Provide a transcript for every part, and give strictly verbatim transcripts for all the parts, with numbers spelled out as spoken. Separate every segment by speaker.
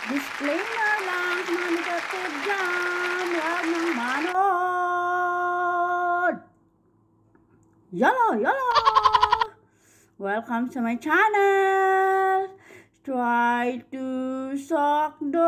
Speaker 1: Disclaimer lang sa mga negative dyan. Huwag nang manood. Yala, yala. Welcome to my channel. Try to suck the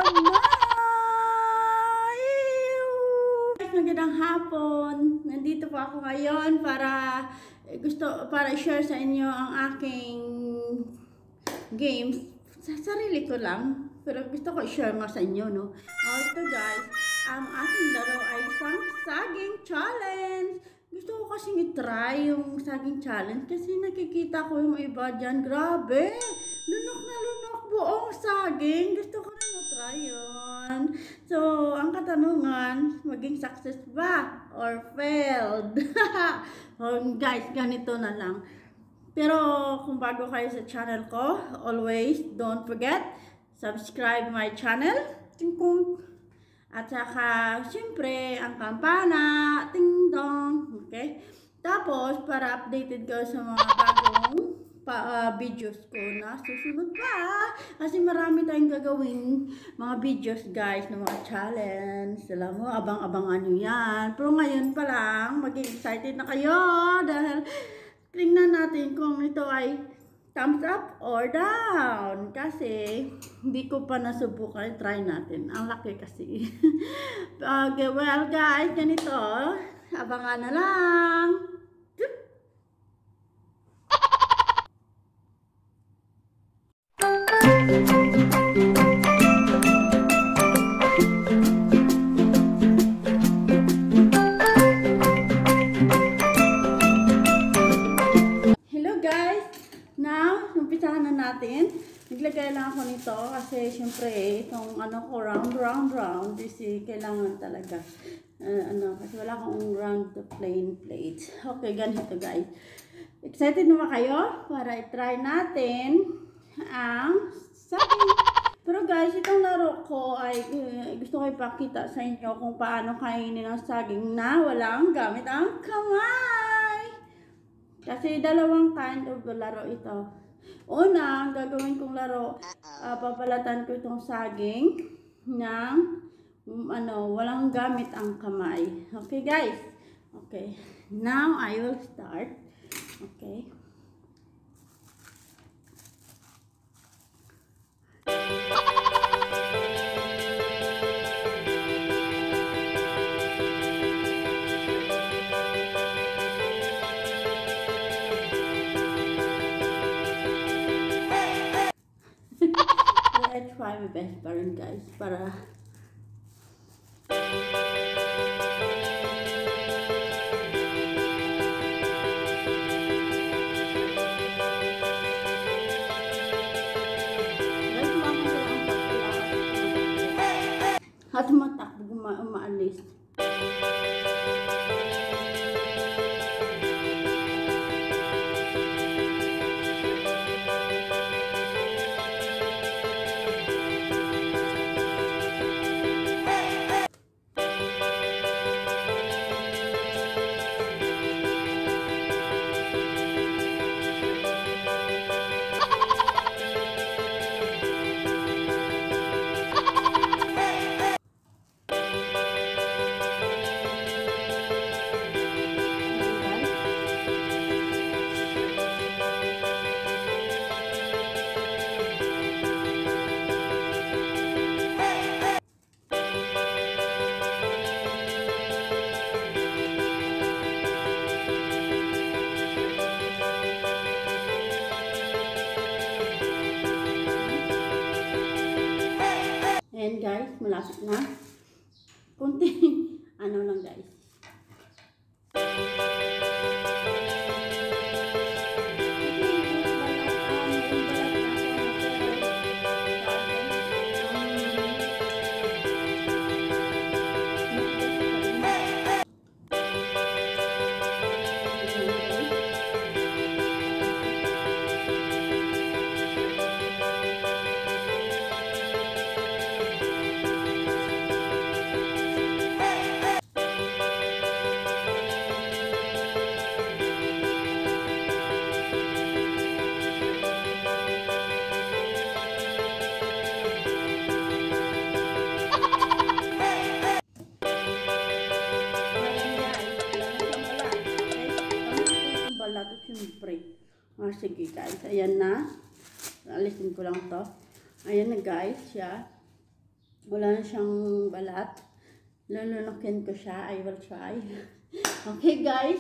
Speaker 1: banana. Magandang hapon. Nandito po ako ngayon para gusto para i-share sa inyo ang aking games. Sa sarili ko lang, pero gusto ko i-share nga sa inyo, no? Oh, ito guys, ang aking laro ay isang saging challenge. Gusto ko kasing i-try yung saging challenge kasi nakikita ko yung iba dyan. Grabe! Lunok na lunok buong saging. Gusto ko na ma-try yun. So, ang katanungan, maging success ba or failed? Oh, guys, ganito na lang. Pero kung bago kayo sa channel ko, always don't forget, subscribe my channel. Tingkong. At saka, siyempre, ang kampana. Ting dong. Okay? Tapos, para updated ko sa mga bagong pa, uh, videos ko na susunod pa. Kasi marami tayong gagawin mga videos, guys, ng mga challenge. Alam mo, abang-abangan nyo yan. Pero ngayon pa lang, maging excited na kayo dahil tingnan natin kung ito ay thumbs up or down. Kasi, hindi ko pa nasubukan. Try natin. Ang laki kasi. Okay, well guys, ganito. Abangan na lang. Natin. Naglagay lang ako nito kasi syempre itong ano ko round round round kasi kailangan talaga uh, ano kasi wala akong round the plain plate. Okay, ganito guys. Excited naman kayo para i-try natin ang saging. Pero guys, itong laro ko ay uh, gusto ko ipakita sa inyo kung paano kainin ang saging na walang gamit ang kamay. Kasi dalawang kind of laro ito. Una, ang gagawin kong laro, uh, papalatan ko itong saging ng um, ano, walang gamit ang kamay. Okay, guys? Okay. Now, I will start. Okay. I try my best pa rin guys para at matakbo ma maalis. And guys, malapit na. Kunting ano lang guys. Ayan na. Alisin ko lang to. Ayan na guys siya. Wala na siyang balat. Lulunukin ko siya. I will try. Okay guys.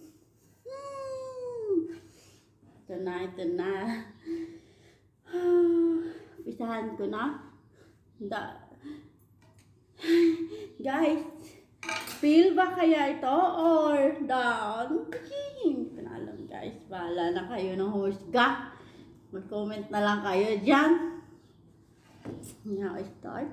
Speaker 1: Hmm. Ito na, ito na. Pisahan ko na. Da. Guys, feel ba kaya ito or down? Hindi ko na alam guys. Bahala na kayo ng husga. Mag-comment na lang kayo dyan. Now I start.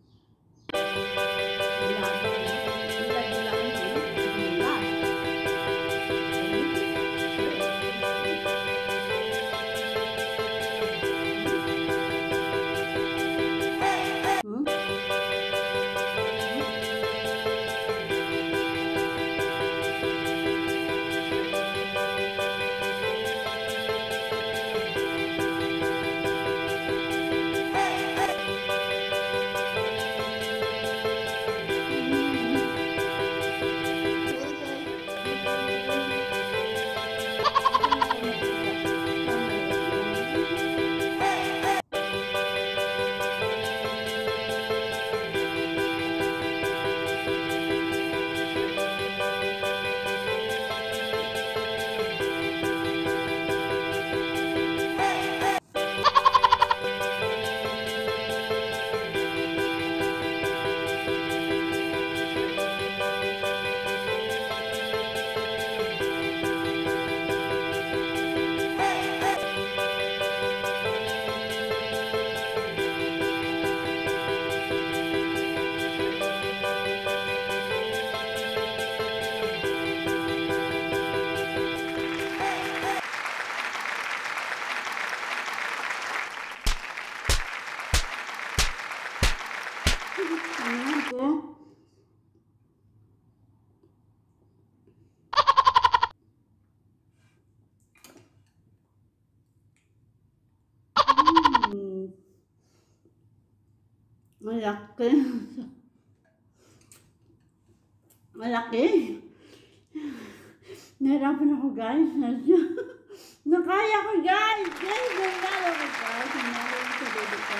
Speaker 1: Ayan ko. Hmm. Malaki. Malaki. Nahirapan ako guys. Nakaya ko guys. Guys, nanalo ko guys. Nanalo ko sa baby ko.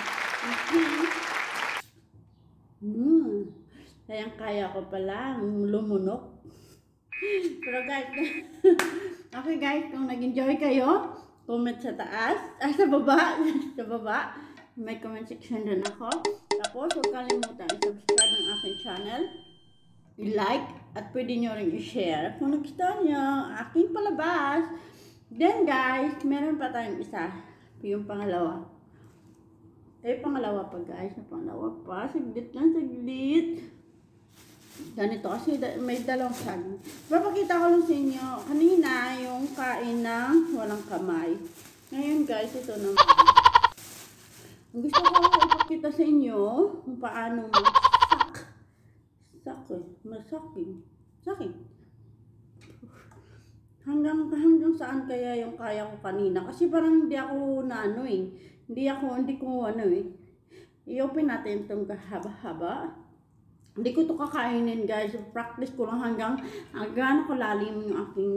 Speaker 1: Hmm. Kayang kaya ko pala lumunok. Pero guys, okay guys, kung nag-enjoy kayo, comment sa taas, ah, sa baba, sa baba, may comment section din ako. Tapos, huwag kalimutan i-subscribe ng aking channel, i-like, at pwede nyo rin i-share kung nagustuhan nyo aking palabas. Then guys, meron pa tayong isa, yung pangalawa. Eh, pangalawa pa guys, na pangalawa pa, saglit lang, saglit. Ganito kasi may dalawang saglit. Papakita ko lang sa inyo, kanina yung kain ng walang kamay. Ngayon guys, ito naman. Gusto ko ipakita sa inyo kung paano masak. Sak eh, masakin. Sakin. Hanggang, hanggang saan kaya yung kaya ko kanina? Kasi parang hindi ako na ano eh. Hindi ako, hindi ko ano eh. I-open natin itong kahaba-haba. Hindi ko ito kakainin guys. Practice ko lang hanggang hanggang kalalim yung aking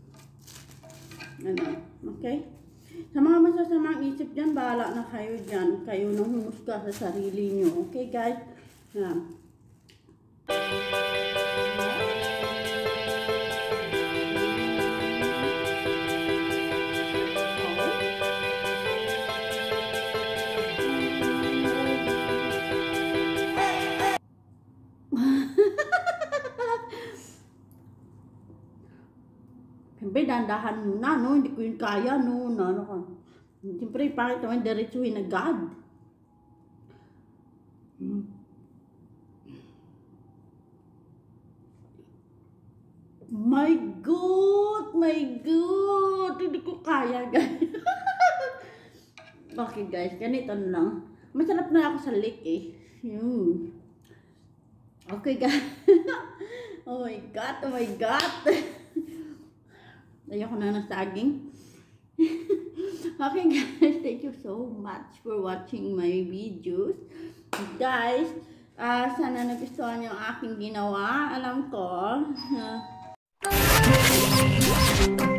Speaker 1: ano. Okay? Sa mga masasamang isip dyan, bahala na kayo dyan. Kayo nang humusga sa sarili nyo. Okay guys? Yan. Siyempre, dandahan muna, no? Hindi ko yun kaya, no? No, no, no. Siyempre, bakit naman diretsuhin agad? Hmm. My God! My God! Hindi ko kaya, guys. Okay, guys. Ganito lang. Masarap na ako sa lick, eh. Yun. Okay, guys. Oh my God! Oh my God! Ayoko na ng saging. Okay guys, thank you so much for watching my videos. Guys, uh, sana nagustuhan niyo ang aking ginawa. Alam ko. Uh,